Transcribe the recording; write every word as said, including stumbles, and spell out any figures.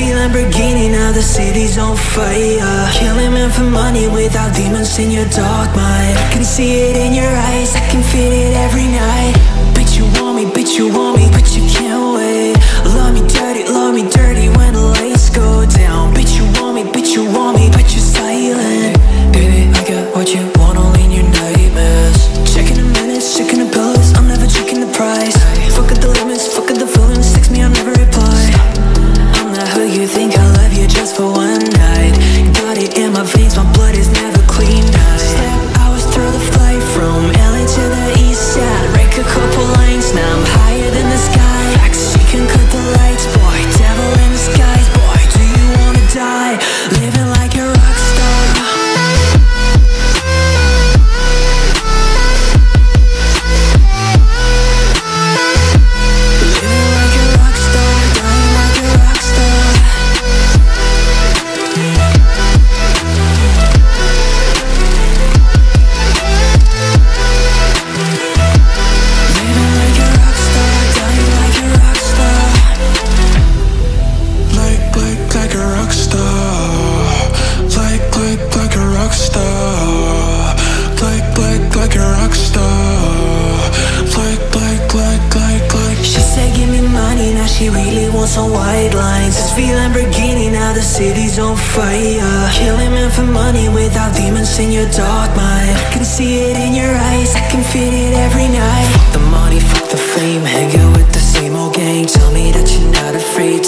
V Lamborghini, now the city's on fire. Killing men for money without demons in your dark mind. I can see it in your eyes, I can feel it every night. Bitch you want me, bitch you want me, but you can't wait. Love me dirty, love me dirty when the lights go down. Bitch you want me, bitch you want me, but you're silent. Baby, I got what you want only in your nightmares. Checking the minutes, checking the pillows, I'm never checking the price. Fuck at the limits, fuck at the feelings, text me, I'll never reply. I'm not who you think, I love you just for one night. Got it in my veins, my blood is never clean. Slept hours through the flight from L A to the east side. Break a couple lanes, now I'm higher than the sky. Facts, she can cut the lights, boy, devil in disguise. Boy, do you wanna die, living like a rock star? She really wants some white lines. It's V Lamborghini, now the city's on fire. Killing men for money without demons in your dark mind. I can see it in your eyes, I can feel it every night. Fuck the money, fuck the fame, hanging with the same old gang. Tell me that you're not afraid,